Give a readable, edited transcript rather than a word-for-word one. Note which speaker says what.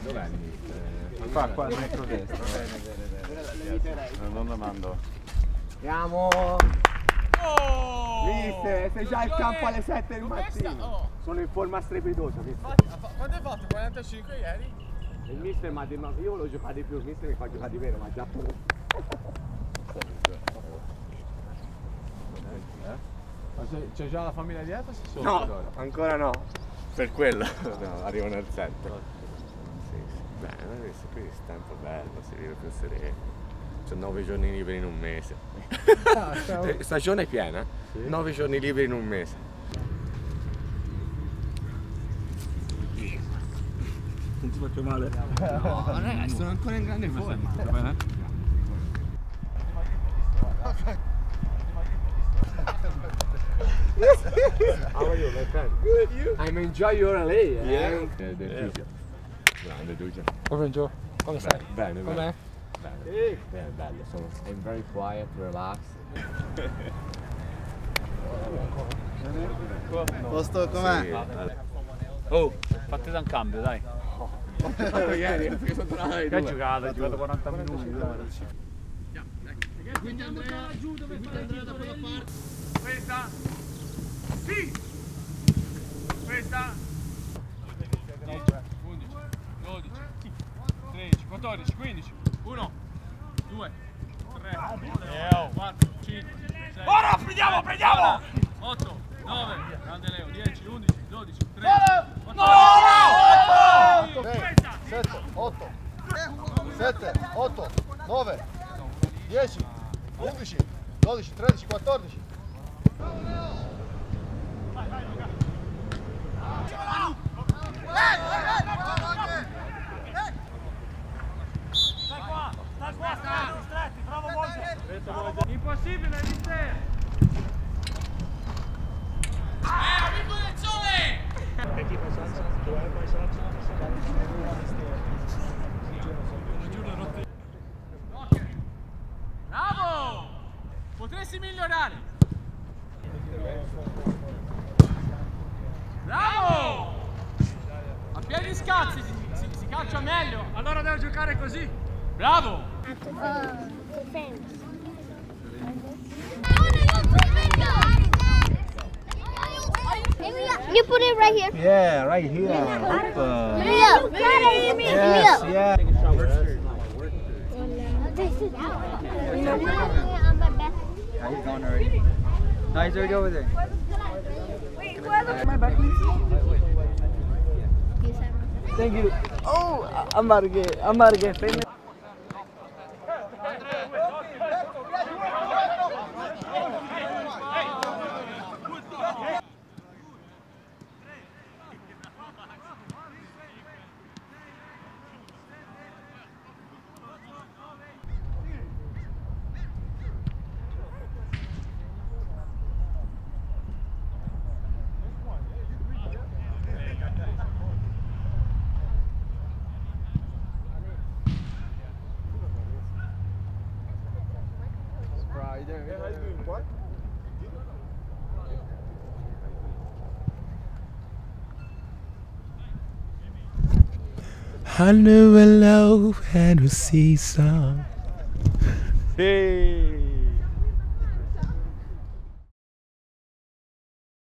Speaker 1: Dov'è il mister?
Speaker 2: Qua, dentro destra.
Speaker 1: Non lo mando.
Speaker 3: Andiamo! Mister, sei già al campo alle 7 del mattino. Sono in forma strepitosa.
Speaker 4: Quanto hai fatto? 45 ieri?
Speaker 3: Il mister mi ha detto, io volevo giocare di più, il mister mi fa giocare di vero, ma già pure.
Speaker 4: Ma c'è già la famiglia dietro?
Speaker 3: No, ancora no.
Speaker 1: Per quello no, arrivano al 7. Sì, bene, questo qui è tempo bello, si vive più sereno. C'ho 9 giorni liberi in un mese. Stagione piena, 9 giorni liberi in un mese.
Speaker 2: Non ti faccio male.
Speaker 3: No, ragazzi, sono ancora in grande forma. Bene? How are you, my friend? Good, you? I'm enjoying your LA.
Speaker 1: Del fisio. Grande Dujan.
Speaker 2: Come Gio? Come stai?
Speaker 1: Bene, bene.
Speaker 2: Com'è?
Speaker 1: Bene, bello, sono
Speaker 3: I'm very quiet, relaxed.
Speaker 2: Posto com'è?
Speaker 1: Sì,
Speaker 5: Oh, fate da un cambio, dai.
Speaker 3: Ieri, perché sono tornato ai
Speaker 5: Che hai
Speaker 3: 2.
Speaker 5: giocato? 40 minuti.
Speaker 4: Quindi Andrea giù dove fai Andrea da quella parte. Questa. Sì. Questa. 10, 11, 12, 13, 14, 15. 1, 2, 3, 4, 5, 6. Ora prendiamo! 8, 9, grande Leo, 10, 11, 12, 13, 14,
Speaker 2: 7, 8, 7, 8, 9, 10, 11, 12, 13, 14.
Speaker 4: Impossibile, mister! Amico del sole! Bravo! Potresti migliorare! Bravo! A piedi scazzi si calcia meglio, allora devo giocare così! Bravo!
Speaker 6: You put it right here.
Speaker 2: Yeah, right here.
Speaker 6: Leo,
Speaker 2: Yes, yeah.
Speaker 6: On my back.
Speaker 2: He's gone already. No, he's already over there. Thank you. Oh, I'm about to get famous.
Speaker 7: I knew a love and a seesaw.
Speaker 2: Hey.